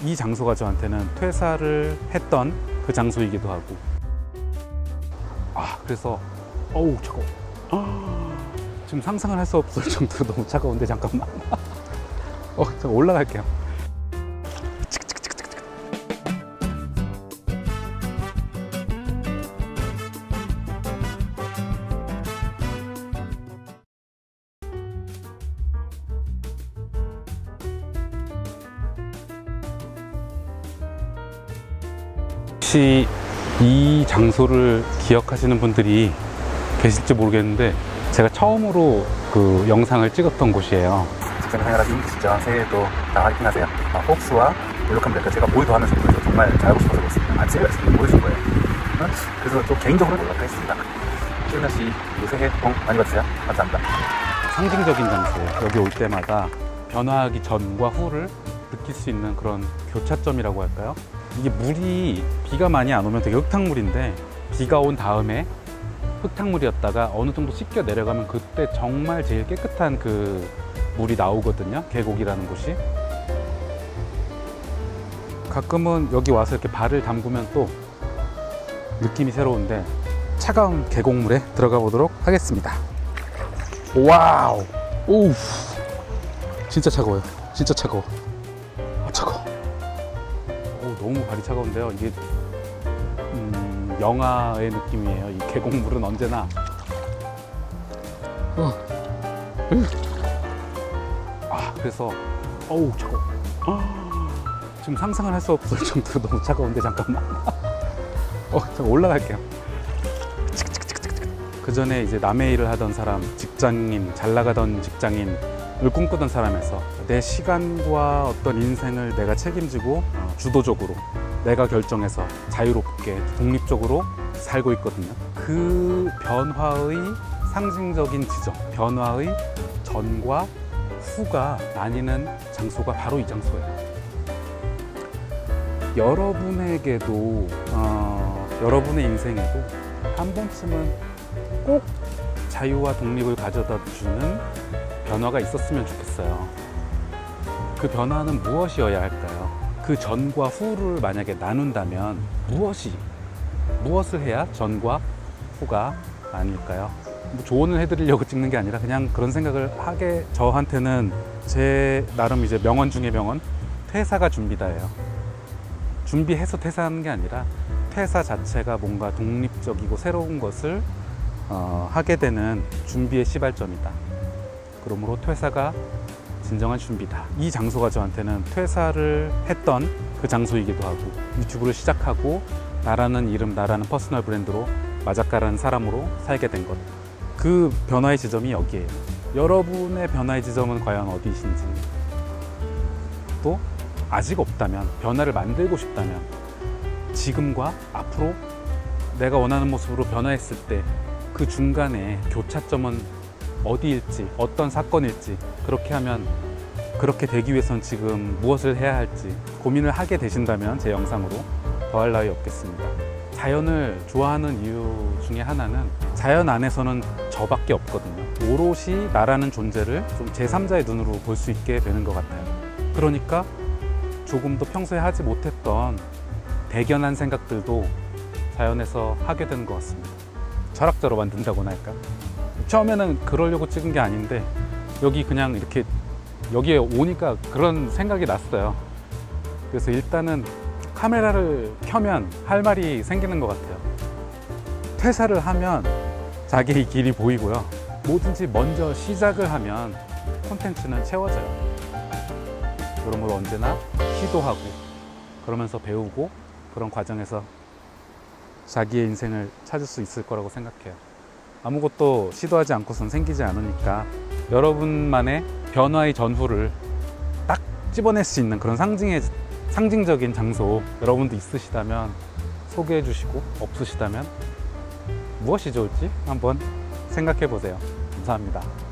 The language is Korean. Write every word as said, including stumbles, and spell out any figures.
이 장소가 저한테는 퇴사를 했던 그 장소이기도 하고, 아 그래서 어우 차가워. 아, 지금 상상을 할 수 없을 정도로 너무 차가운데 잠깐만. 어, 잠깐 올라갈게요. 혹시 이 장소를 기억하시는 분들이 계실지 모르겠는데 제가 처음으로 그 영상을 찍었던 곳이에요. 직장 생활하기 힘드시죠? 새해도 다 화이팅 하세요. 아, 호흡수와 노력하면 될까? 제가 모의도 하면서 그래서 정말 잘하고 싶어서 그렇습니다. 아, 제가 지금 모르신 거예요. 어? 그래서 좀 개인적으로 노력하겠습니다. 최은하 씨, 새해 복 많이 받으세요. 감사합니다. 상징적인 장소예요. 여기 올 때마다 변화하기 전과 후를 느낄 수 있는 그런 교차점이라고 할까요? 이게 물이 비가 많이 안 오면 되게 흙탕물인데 비가 온 다음에 흙탕물이었다가 어느 정도 씻겨 내려가면 그때 정말 제일 깨끗한 그 물이 나오거든요. 계곡이라는 곳이. 가끔은 여기 와서 이렇게 발을 담그면 또 느낌이 새로운데 차가운 계곡물에 들어가 보도록 하겠습니다. 와우! 오우! 진짜 차가워요. 진짜 차가워. 아, 차가워. 오, 너무 발이 차가운데요. 이게 음, 영하의 느낌이에요. 이 계곡물은 언제나. 어. 아, 그래서 어우 차가워. 아, 지금 상상을 할 수 없을 정도로 너무 차가운데 잠깐만. 어, 잠깐 올라갈게요. 그 전에 이제 남의 일을 하던 사람, 직장인, 잘 나가던 직장인을 꿈꾸던 사람에서 내 시간과 어떤 인생을 내가 책임지고 주도적으로 내가 결정해서 자유롭게 독립적으로 살고 있거든요. 그 변화의 상징적인 지점, 변화의 전과 후가 나뉘는 장소가 바로 이 장소예요. 여러분에게도 어, 여러분의 인생에도 한 번쯤은 꼭 자유와 독립을 가져다 주는 변화가 있었으면 좋겠어요. 그 변화는 무엇이어야 할까요? 그 전과 후를 만약에 나눈다면 무엇이, 무엇을 해야 전과 후가 아닐까요? 뭐 조언을 해드리려고 찍는 게 아니라 그냥 그런 생각을 하게, 저한테는 제 나름 이제 명언 중에 명언, 퇴사가 준비다예요. 준비해서 퇴사하는 게 아니라 퇴사 자체가 뭔가 독립적이고 새로운 것을 어, 하게 되는 준비의 시발점이다. 그러므로 퇴사가 진정한 준비다. 이 장소가 저한테는 퇴사를 했던 그 장소이기도 하고, 유튜브를 시작하고 나라는 이름, 나라는 퍼스널 브랜드로 마작가라는 사람으로 살게 된 것, 그 변화의 지점이 여기에요. 여러분의 변화의 지점은 과연 어디이신지, 또 아직 없다면, 변화를 만들고 싶다면 지금과 앞으로 내가 원하는 모습으로 변화했을 때 그 중간에 교차점은 어디일지, 어떤 사건일지, 그렇게 하면, 그렇게 되기 위해서는 지금 무엇을 해야 할지 고민을 하게 되신다면 제 영상으로 더할 나위 없겠습니다. 자연을 좋아하는 이유 중에 하나는 자연 안에서는 저밖에 없거든요. 오롯이 나라는 존재를 좀 제삼자의 눈으로 볼 수 있게 되는 것 같아요. 그러니까 조금 더 평소에 하지 못했던 대견한 생각들도 자연에서 하게 되는 것 같습니다. 철학자로 만든다고나 할까? 처음에는 그러려고 찍은 게 아닌데 여기 그냥 이렇게 여기에 오니까 그런 생각이 났어요. 그래서 일단은 카메라를 켜면 할 말이 생기는 것 같아요. 퇴사를 하면 자기의 길이 보이고요. 뭐든지 먼저 시작을 하면 콘텐츠는 채워져요. 그러므로 언제나 시도하고 그러면서 배우고 그런 과정에서 자기의 인생을 찾을 수 있을 거라고 생각해요. 아무것도 시도하지 않고선 생기지 않으니까 여러분만의 변화의 전후를 딱 집어낼 수 있는 그런 상징의, 상징적인 장소 여러분도 있으시다면 소개해 주시고, 없으시다면 무엇이 좋을지 한번 생각해 보세요. 감사합니다.